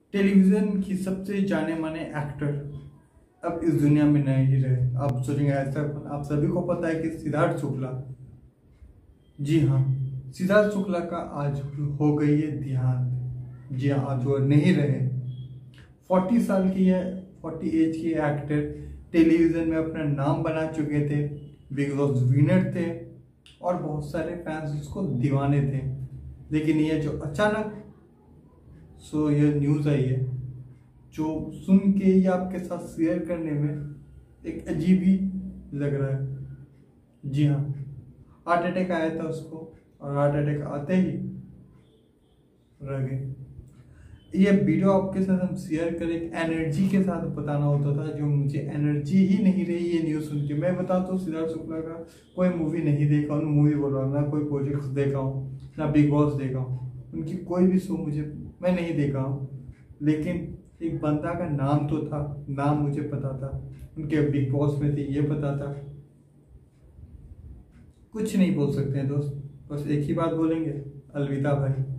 Television की सबसे जाने माने एक्टर अब इस दुनिया में नहीं रहे। आप सोचेंगे ऐसा, आप सभी को पता है कि सिद्धार्थ शुक्ला, जी हाँ, सिद्धार्थ शुक्ला का आज हो गई है देहांत। जी हाँ, आज वो नहीं रहे। 40 साल की है, 40 एज की एक्टर, टेलीविजन में अपना नाम बना चुके थे, बिग बॉस विनर थे और बहुत सारे फैंस उसको दीवाने थे। लेकिन ये जो अचानक ये न्यूज़ आई है, जो सुन के ये आपके साथ शेयर करने में एक अजीब ही लग रहा है। जी हाँ, हार्ट अटैक आया था उसको और हार्ट अटैक आते ही रह गए। ये वीडियो आपके साथ हम शेयर करें एक एनर्जी के साथ बताना होता था, जो मुझे एनर्जी ही नहीं रही ये न्यूज़ सुन के। मैं बताता हूँ, सिद्धार्थ शुक्ला का कोई मूवी नहीं देखा हूँ, मूवी बोल रहा हूँ ना, कोई प्रोजेक्ट्स देखा हूँ ना, बिग बॉस देखा हूँ, उनकी कोई भी शो मैं नहीं देखा हूँ। लेकिन एक बंदा का नाम तो था, नाम मुझे पता था, उनके बिग बॉस में थे ये पता था। कुछ नहीं बोल सकते हैं दोस्त, बस एक ही बात बोलेंगे, अलविदा भाई।